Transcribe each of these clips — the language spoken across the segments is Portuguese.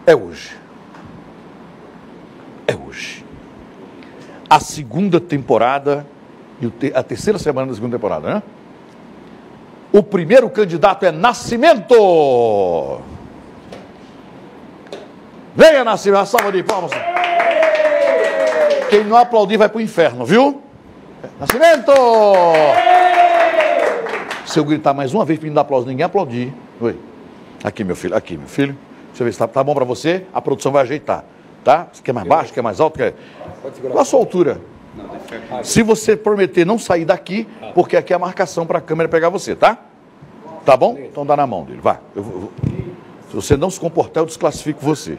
É hoje. É hoje. A segunda temporada, e a terceira semana da segunda temporada, né? O primeiro candidato é Nascimento. Venha, Nascimento, a salva de palmas. Quem não aplaudir vai para o inferno, viu? Nascimento! Se eu gritar mais uma vez pedindo aplauso, ninguém aplaudir. Oi. Aqui, meu filho, aqui, meu filho. Deixa eu ver se tá bom para você. A produção vai ajeitar, tá? Você quer mais baixo, quer mais alto? Quer... Qual a sua altura? Se você prometer não sair daqui, porque aqui é a marcação para a câmera pegar você, tá? Tá bom? Então dá na mão dele, vai. Se você não se comportar, eu desclassifico você.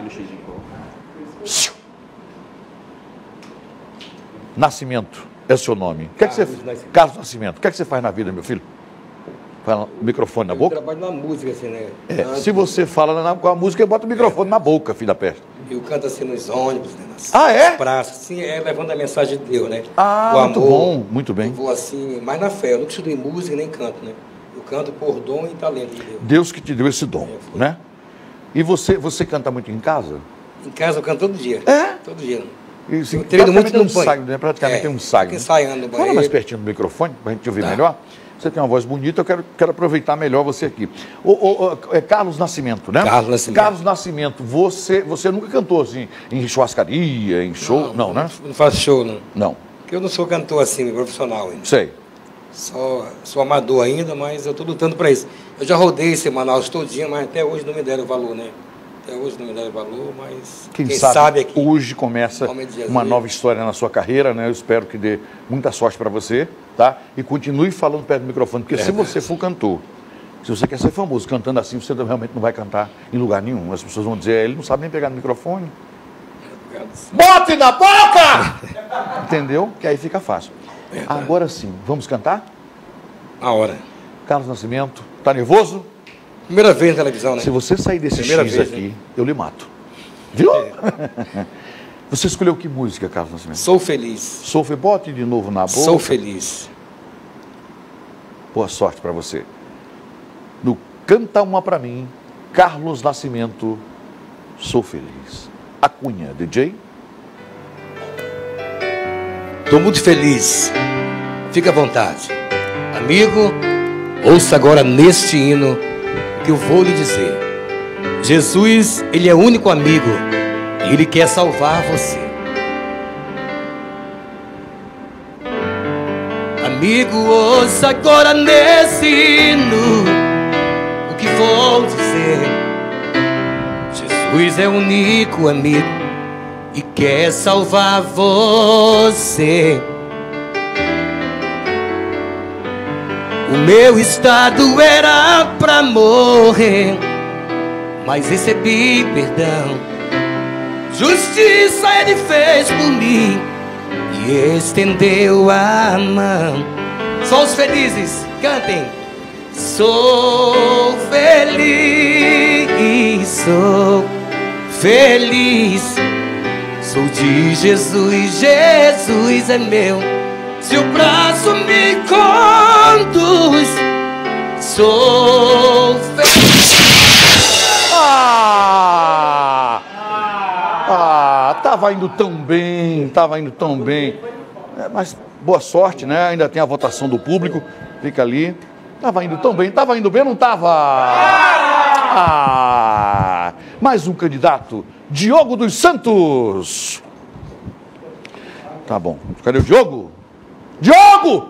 Nascimento é o seu nome. O que é que você... Carlos Nascimento. O que é que você faz na vida, meu filho? Fala o microfone na boca? Eu trabalho na música, assim, né? Se você fala com a música, bota o microfone na boca, filho da peste. Eu canto assim nos ônibus, né? É? Praça, assim, levando a mensagem de Deus, né? O muito amor, bom, muito bem. Eu vou assim, mais na fé. Eu nunca estudei música nem canto, né? Eu canto por dom e talento de Deus. Deus que te deu esse dom, né? E você canta muito em casa? Em casa eu canto todo dia. Todo dia. E, assim, eu treino muito no banho. Né? Praticamente tem um ensaio. Ensaiando no banheiro. Fala mais pertinho do microfone, para a gente ouvir melhor. Você tem uma voz bonita, eu quero aproveitar melhor você aqui. É Carlos Nascimento, né? Carlos Nascimento. Carlos Nascimento, você nunca cantou assim, em churrascaria, em show? Não, né? Não faço show, não. Não. Porque eu não sou cantor assim, profissional ainda. Sei. Sou amador ainda, mas eu estou lutando para isso. Eu já rodei esse Manaus todinho, mas até hoje não me deram valor, né? Até hoje não me deram valor, mas quem sabe aqui, hoje em começa uma nova história na sua carreira, né? Eu espero que dê muita sorte para você, tá? E continue falando perto do microfone, porque se você for cantor, se você quer ser famoso cantando assim, você realmente não vai cantar em lugar nenhum. As pessoas vão dizer, ele não sabe nem pegar no microfone. Bote na boca! Entendeu? Que aí fica fácil. Agora sim, vamos cantar? A hora. Carlos Nascimento, tá nervoso? Primeira vez na televisão, né? Se você sair desse Primeira X vez, aqui, né? eu lhe mato. Viu? Você escolheu que música, Carlos Nascimento? Sou feliz. Sou feliz. Bote de novo na boca. Sou feliz. Boa sorte para você. No Canta Uma Pra Mim, Carlos Nascimento, Sou Feliz. A Cunha, DJ. Estou muito feliz. Fica à vontade. Amigo, ouça agora neste hino que eu vou lhe dizer. Jesus, Ele é o único amigo e Ele quer salvar você. Amigo, ouça agora nesse hino o que vou dizer. Jesus é o único amigo e quer salvar você. O meu estado era pra morrer, mas recebi perdão. Justiça Ele fez por mim e estendeu a mão. Só os felizes, cantem. Sou feliz, sou feliz. Sou de Jesus, Jesus é meu. Seu braço me conduz. Sou feliz. Tava indo tão bem, mas boa sorte, né? Ainda tem a votação do público, fica ali. Tava indo tão bem, ou não tava? Mais um candidato, Diogo dos Santos. Tá bom, cadê o Diogo? Diogo!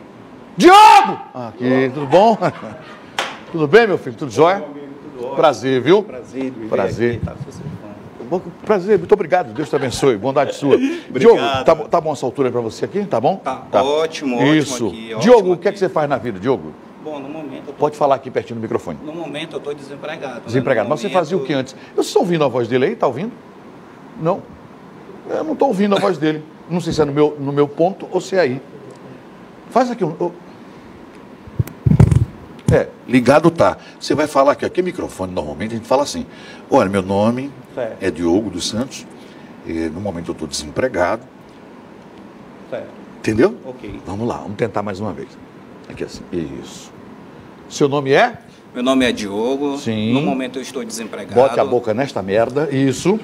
Aqui, tudo bom? Tudo bem, meu filho? Tudo jóia? Prazer, viu? Prazer. Prazer, muito obrigado. Deus te abençoe. Bondade sua. Diogo, tá bom essa altura para você aqui? Tá bom? Tá. Ótimo, isso. Aqui. Diogo, ótimo o que é que você faz na vida, Diogo? Bom, no momento... Pode falar aqui pertinho do microfone. No momento eu estou desempregado. Desempregado. Mas você fazia o que antes? Vocês estão ouvindo a voz dele aí? Tá ouvindo? Não? Eu não estou ouvindo a voz dele. Não sei se é no meu ponto ou se é aí. Faz aqui um... ligado tá. Você vai falar aqui, microfone, normalmente a gente fala assim. Olha, meu nome é Diogo dos Santos. No momento eu estou desempregado. Certo. Entendeu? Ok. Vamos lá, vamos tentar mais uma vez. Aqui assim, isso. Seu nome é? Meu nome é Diogo. Sim. No momento eu estou desempregado. Bote a boca nesta merda. Isso.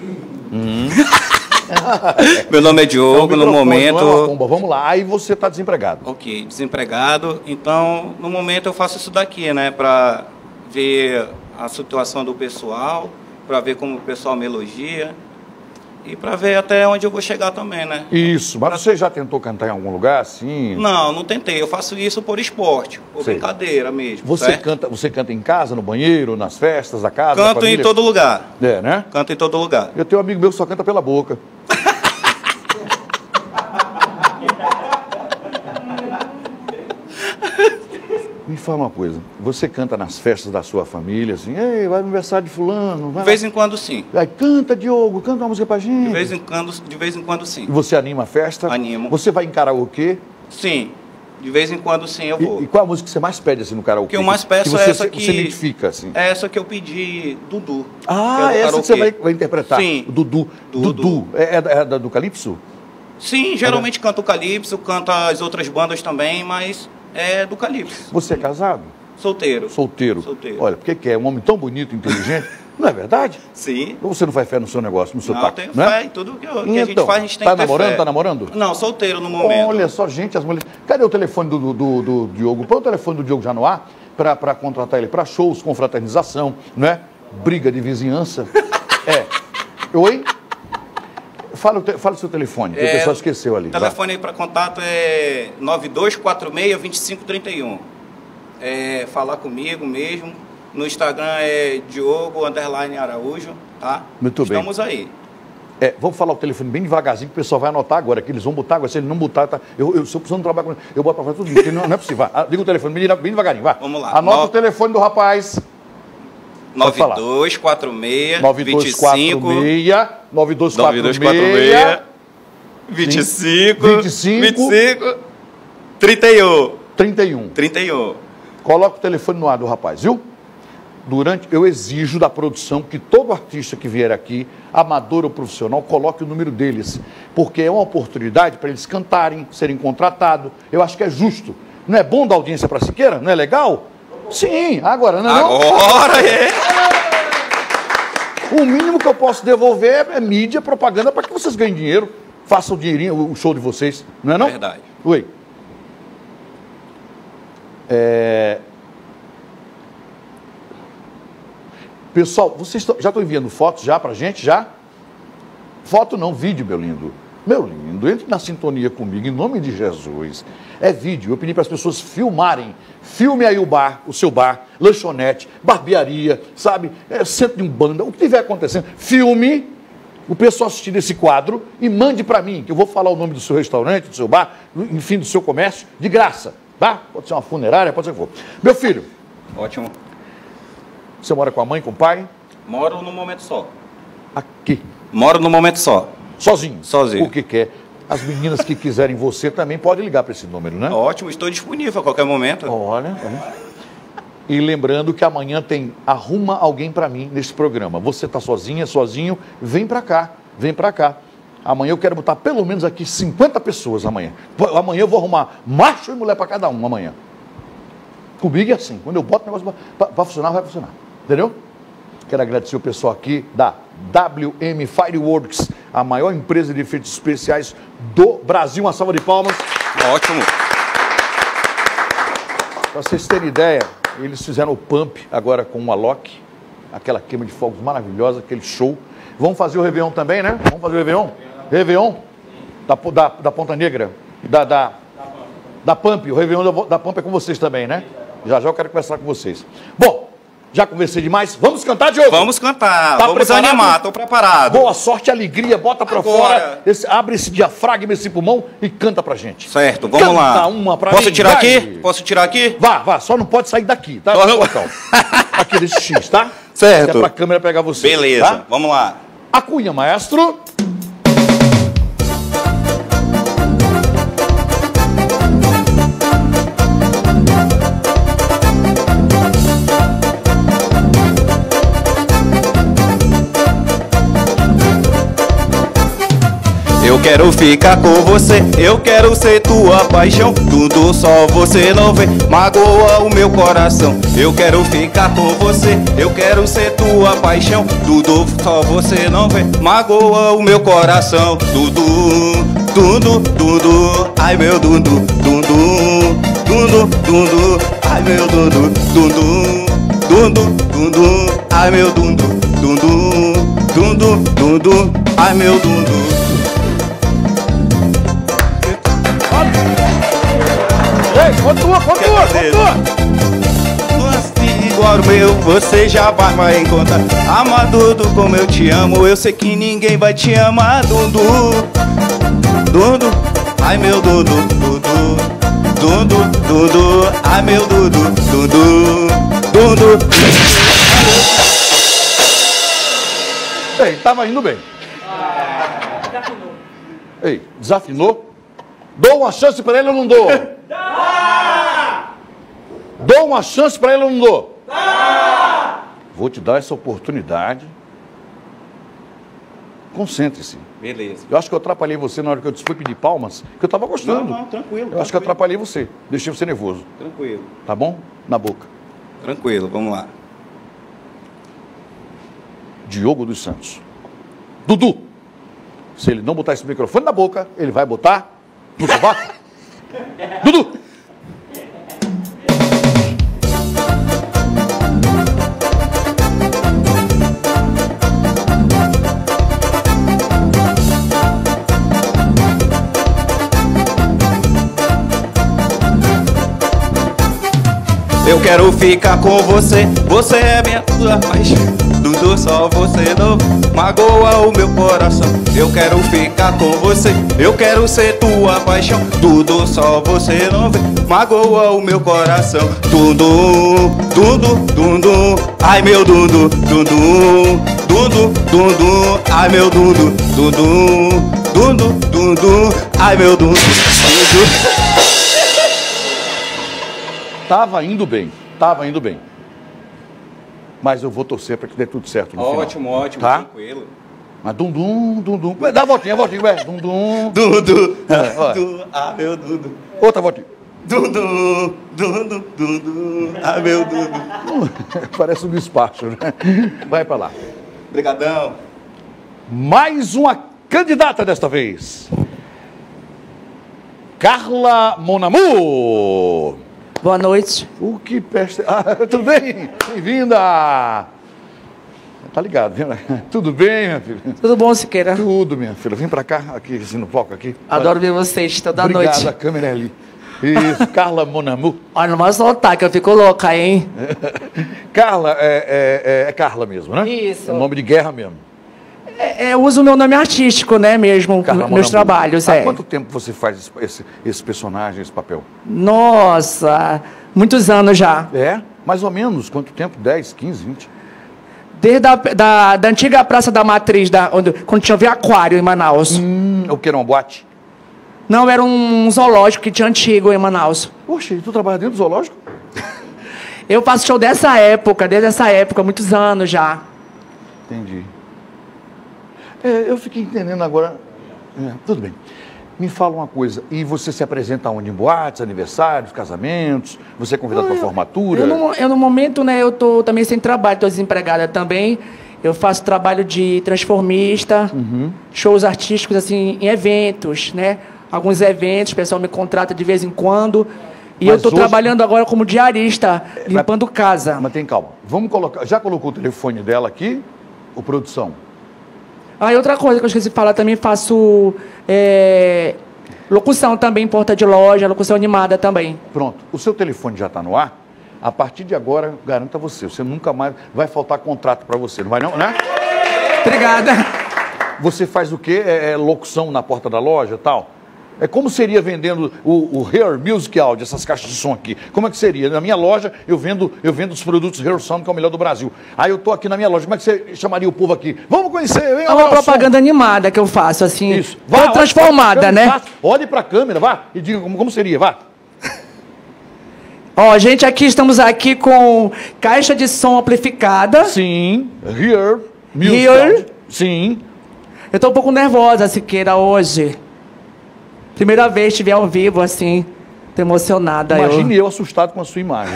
Meu nome é Diogo, no momento... Não é uma pomba. Vamos lá, aí você está desempregado. Ok, desempregado. Então, no momento eu faço isso daqui, né? Para ver a situação do pessoal, para ver como o pessoal me elogia e para ver até onde eu vou chegar também, né? Isso, mas você já tentou cantar em algum lugar assim? Não, não tentei. Eu faço isso por esporte, por Sei. brincadeira mesmo. Você certo? canta em casa, no banheiro, nas festas da casa? da Canto em família? todo lugar. É, né? Canto em todo lugar. Eu tenho um amigo meu que só canta pela boca. Me fala uma coisa, você canta nas festas da sua família, assim, ei, vai no aniversário de fulano, vai De vez em quando, sim. Aí, canta, Diogo, canta uma música pra gente. De vez em quando, sim. E você anima a festa? Animo. Você vai em karaokê? Sim. De vez em quando, sim, eu vou. E qual a música que você mais pede assim no karaokê? O que eu mais peço você, é essa que... Você identifica, assim. É essa que eu pedi, Dudu. Ah, que é do essa que você karaokê. vai interpretar? Sim. Dudu. Dudu. É do Calypso? Sim, geralmente canto o Calypso, canto as outras bandas também, mas é do Calypso. Você é casado? Solteiro. Solteiro. Solteiro. Olha, porque que é um homem tão bonito, inteligente, não é verdade? Sim. Ou você não faz fé no seu negócio, no seu Não, taco, tenho né? fé em tudo que a gente faz, a gente tem tá que ter namorando, fé. Tá namorando? Não, solteiro no momento. Olha só, gente, as mulheres... Cadê o telefone do Diogo? Põe o telefone do Diogo já no ar para contratar ele para shows, confraternização, né? Briga de vizinhança. Oi? Fala o seu telefone, que o pessoal esqueceu ali. O telefone para contato é 9246-2531. Falar comigo mesmo. No Instagram é Diogo_Araújo, tá? Muito bem. Estamos aí. Vamos falar o telefone bem devagarzinho, que o pessoal vai anotar agora, que eles vão botar agora. Se ele não botar, tá? Se eu precisando trabalhar com ele, eu boto para fora tudo, porque não é possível. Diga o telefone bem devagarinho, vai. Vamos lá. Anota o telefone do rapaz. 9246 9246 25 31. 31. Coloca o telefone no ar do rapaz, viu? Eu exijo da produção que todo artista que vier aqui, amador ou profissional, coloque o número deles, porque é uma oportunidade para eles cantarem, serem contratados. Eu acho que é justo. Não é bom dar audiência para Siqueira? Não é legal? Sim, agora não é não? Agora é. O mínimo que eu posso devolver é mídia, propaganda, para que vocês ganhem dinheiro, façam o dinheirinho, o show de vocês, não é não? Verdade. Oi. Pessoal, vocês já estão enviando fotos já pra gente, já? Foto não, vídeo, meu lindo. Meu lindo, entre na sintonia comigo, em nome de Jesus. É vídeo, eu pedi para as pessoas filmarem. Filme aí o seu bar, lanchonete, barbearia, sabe? Centro de umbanda, o que estiver acontecendo. Filme, o pessoal assistindo esse quadro e mande para mim, que eu vou falar o nome do seu restaurante, do seu bar, enfim, do seu comércio, de graça, tá? Pode ser uma funerária, pode ser o que for. Meu filho. Ótimo. Você mora com a mãe, com o pai? Moro no momento só. Aqui. Moro no momento só. Sozinho? Sozinho. O que quer? As meninas que quiserem você também podem ligar para esse número, né? Ótimo, estou disponível a qualquer momento. Olha. E lembrando que amanhã tem Arruma Alguém para Mim nesse programa. Você está sozinha, sozinho, vem para cá, vem para cá. Amanhã eu quero botar pelo menos aqui 50 pessoas amanhã. Amanhã eu vou arrumar macho e mulher para cada um amanhã. Comigo é assim, quando eu boto o negócio para funcionar, vai funcionar. Entendeu? Quero agradecer o pessoal aqui da WM Fireworks, a maior empresa de efeitos especiais do Brasil. Uma salva de palmas. Ótimo. Para vocês terem ideia, eles fizeram o Pump agora com o Alok, aquela queima de fogos maravilhosa, aquele show. Vamos fazer o Réveillon também, né? Vamos fazer o Réveillon? Réveillon da Ponta Negra, da Pump. O Réveillon da Pump é com vocês também, né? Já eu quero conversar com vocês. Bom, já conversei demais. Vamos cantar, Diogo? Vamos cantar. Tá Vamos preparado? animar. Estou preparado. Boa sorte, alegria. Bota pra Agora. fora. Abre esse diafragma, esse pulmão e canta pra gente. Certo, vamos Canta lá. uma pra Posso mim, tirar vai. aqui? Posso tirar aqui? Vá. Só não pode sair daqui, tá? Só não- Botão. Aqui desse X, tá? Certo. É pra câmera pegar você. Beleza, Tá? vamos lá. A cunha, maestro. Eu quero ficar com você, eu quero ser tua paixão. Tudo só você não vê, magoa o meu coração. Eu quero ficar com você, eu quero ser tua paixão. Tudo só você não vê, magoa o meu coração. Dudu, Dudu, Dudu, ai meu Dudu, Dudu, Dudu, Dudu, ai meu Dudu, Dudu, Dudu, Dudu, ai meu Dudu, Dudu, Dudu, Dudu, ai meu Dudu. Ei, continua. Igual o meu, você já vai encontrar. Ama Dudu como eu te amo, eu sei que ninguém vai te amar, Dudu, Dudu, ai meu Dudu, Dudu, Dudu, Dudu, ai meu Dudu, Dudu, Dudu. Ei, tava indo bem. Ei, desafinou? Dou uma chance pra ele ou não dou? Dou uma chance pra ele ou não dou? Vou te dar essa oportunidade. Concentre-se. Beleza. Eu acho que eu atrapalhei você na hora que eu fui pedir palmas, que eu tava gostando. Não, tranquilo. Eu acho que eu atrapalhei você. Deixei você nervoso. Tranquilo. Tá bom? Na boca. Tranquilo, vamos lá. Diogo dos Santos. Dudu. Se ele não botar esse microfone na boca, ele vai botar no sovaco. Dudu. Eu quero ficar com você, você é minha tua paixão. Dudu, só você não magoa o meu coração. Eu quero ficar com você, eu quero ser tua paixão. Dudu, só você não vê, magoa o meu coração. Dudu, Dudu, Dudu, ai meu Dudu, Dudu, Dudu, Dudu, ai meu Dudu, Dudu, Dudu, Dudu, ai meu Dudu, Dudu. Tava indo bem. Mas eu vou torcer para que dê tudo certo no final. Ótimo, tá? Tranquilo. Mas dum. Dá a voltinha, ué. Dum. Dudu, Ó. Dudu, ah meu Dudu. Outra voltinha. Dudu, Dudu, Dudu, ah meu Dudu. Parece um despacho, né? Vai para lá. Obrigadão. Mais uma candidata desta vez. Carla Monamu. Boa noite. O que peste... Ah, tudo bem? Bem-vinda! Tá ligado, viu? Tudo bem, minha filha? Tudo bom, Siqueira? Tudo, minha filha. Vem pra cá, aqui, assim, no palco, aqui. Adoro ver vocês toda Obrigado, noite. a câmera é ali. Isso, Carla Monamu. Olha, não vai soltar, que eu fico louca, hein? Carla, é Carla mesmo, né? Isso. É nome de guerra mesmo. Eu uso o meu nome artístico, né, mesmo, Carla meus Monamu. trabalhos, Há quanto tempo você faz esse personagem, esse papel? Nossa, muitos anos já. É? Mais ou menos. Quanto tempo? 10, 15, 20? Desde da antiga Praça da Matriz, quando tinha o aquário em Manaus. O que era uma boate? Não, era um zoológico que tinha antigo em Manaus. Poxa, e tu trabalha dentro do zoológico? Eu faço show desde essa época, muitos anos já. Entendi. Eu fiquei entendendo agora. Tudo bem. Me fala uma coisa. E você se apresenta onde? Em boates, aniversários, casamentos? Você é convidado para formatura? Eu, no momento, né, eu tô também sem trabalho, tô desempregada também. Eu faço trabalho de transformista, shows artísticos, assim, em eventos, né? Alguns eventos, o pessoal me contrata de vez em quando. E eu estou trabalhando agora como diarista, limpando casa. Mas tem calma. Vamos colocar. Já colocou o telefone dela aqui? Ou produção? Ah, e outra coisa que eu esqueci de falar, também faço locução também, porta de loja, locução animada também. Pronto. O seu telefone já está no ar? A partir de agora, garanto a você, você nunca mais vai faltar contrato para você, não vai não, né? Obrigada. Você faz o quê? Locução na porta da loja e tal? Como seria vendendo o Hair Music Audio, essas caixas de som aqui? Como é que seria? Na minha loja, eu vendo os produtos Hair Sound, que é o melhor do Brasil. Aí eu tô aqui na minha loja, como é que você chamaria o povo aqui? Vamos conhecer, vem. É uma propaganda animada que eu faço, assim. Isso. Vá, transformada, né? Olhe para a câmera, vá, e diga como seria, vá. Ó, gente, estamos aqui com caixa de som amplificada. Sim. Hair Music Hair. Audio. Sim. Eu tô um pouco nervosa, Siqueira, hoje. Primeira vez que estiver ao vivo, assim, tô emocionada. Imagine eu assustado com a sua imagem.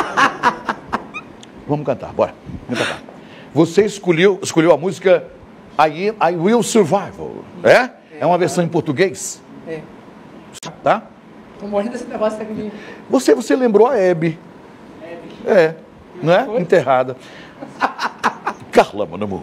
Vamos cantar, bora. Vamos cantar. Você escolheu a música I Will Survive. É? É uma versão em português? É. Tá? Tô morrendo desse negócio aqui. Você lembrou a Hebe. É, não é? Foi? Enterrada. Carla, meu amor.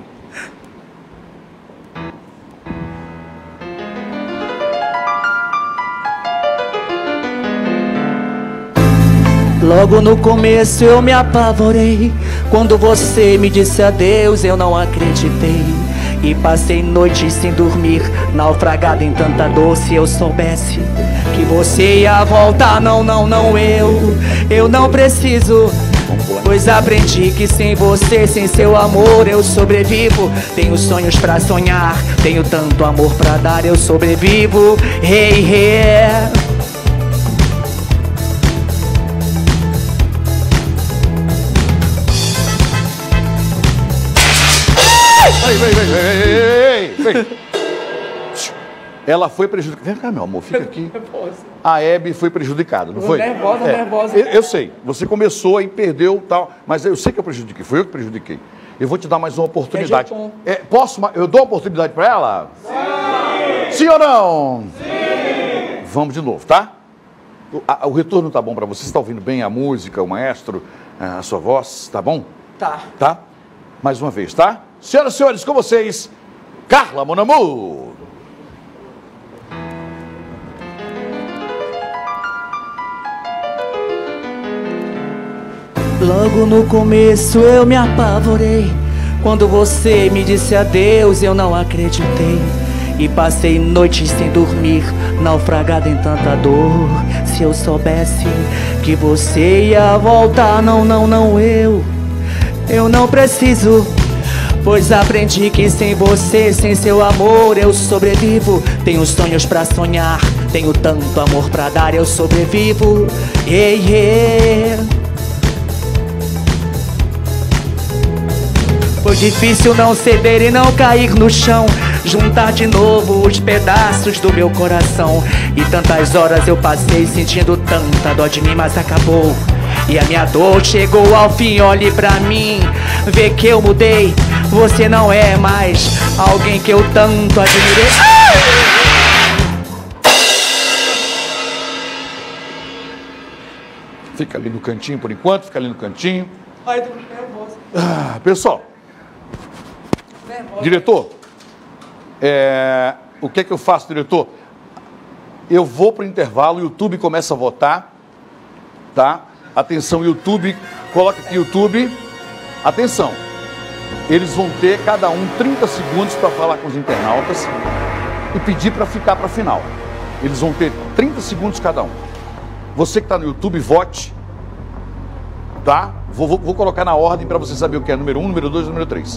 Logo no começo eu me apavorei. Quando você me disse adeus, eu não acreditei. E passei noites sem dormir, naufragado em tanta dor. Se eu soubesse que você ia voltar, não, eu não preciso. Pois aprendi que sem você, sem seu amor, eu sobrevivo. Tenho sonhos pra sonhar, tenho tanto amor pra dar, eu sobrevivo. Hey, hey. Vem. Ela foi prejudicada. Vem cá, meu amor, fica aqui. A Hebe foi prejudicada, não foi? Nervosa. Eu sei. Você começou e perdeu tal, mas eu sei que eu prejudiquei. Fui eu que prejudiquei. Eu vou te dar mais uma oportunidade. Posso? Eu dou uma oportunidade para ela? Sim! Sim ou não? Sim! Vamos de novo, tá? O retorno tá bom para você? Você está ouvindo bem a música, o maestro, a sua voz? Tá bom? Tá. Tá? Mais uma vez, tá? Senhoras e senhores, com vocês, Carla, mon amour. Logo no começo eu me apavorei. Quando você me disse adeus, eu não acreditei. E passei noites sem dormir, naufragado em tanta dor. Se eu soubesse que você ia voltar, não, eu não preciso. Pois aprendi que sem você, sem seu amor, eu sobrevivo. Tenho sonhos pra sonhar, tenho tanto amor pra dar, eu sobrevivo. Yeah, yeah. Foi difícil não ceder e não cair no chão, juntar de novo os pedaços do meu coração. E tantas horas eu passei sentindo tanta dó de mim, mas acabou. E a minha dor chegou ao fim, olhe pra mim, vê que eu mudei. Você não é mais alguém que eu tanto admirei. Fica ali no cantinho por enquanto, fica ali no cantinho. Ai, tô nervoso. Pessoal, diretor, o que é que eu faço, diretor? Eu vou para o intervalo, o YouTube começa a votar, tá? Atenção, YouTube, coloca aqui YouTube, atenção. Eles vão ter, cada um, 30 segundos para falar com os internautas e pedir para ficar para a final. Eles vão ter 30 segundos cada um. Você que está no YouTube, vote, tá? Vou colocar na ordem para você saber o que é número 1, número 2 e número 3.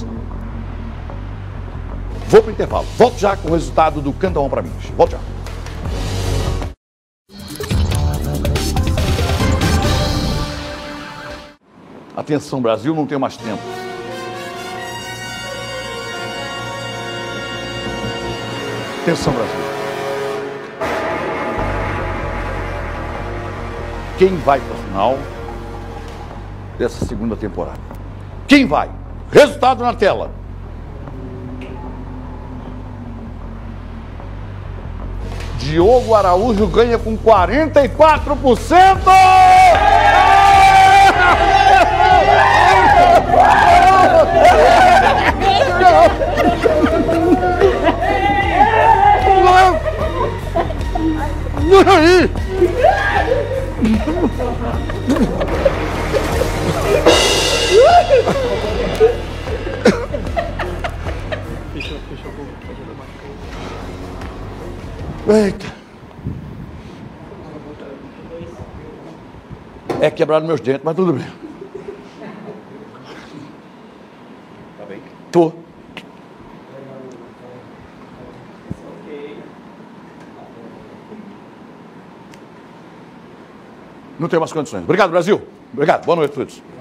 Vou para o intervalo. Volto já com o resultado do Canta Uma para mim. Volto já. Atenção, Brasil, não tenho mais tempo. Atenção, Brasil. Quem vai para a final dessa segunda temporada? Quem vai? Resultado na tela. Diogo Araújo ganha com 44%! Aí! Eita! É quebraram meus dentes, mas tudo bem. Tá bem? Tô. Não tenho mais condições. Obrigado, Brasil. Obrigado. Boa noite a todos.